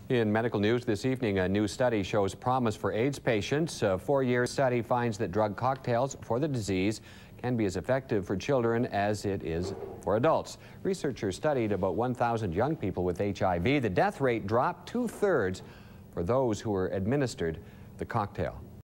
In medical news this evening, a new study shows promise for AIDS patients. A 4-year study finds that drug cocktails for the disease can be as effective for children as it is for adults. Researchers studied about 1,000 young people with HIV. The death rate dropped 2/3 for those who were administered the cocktail.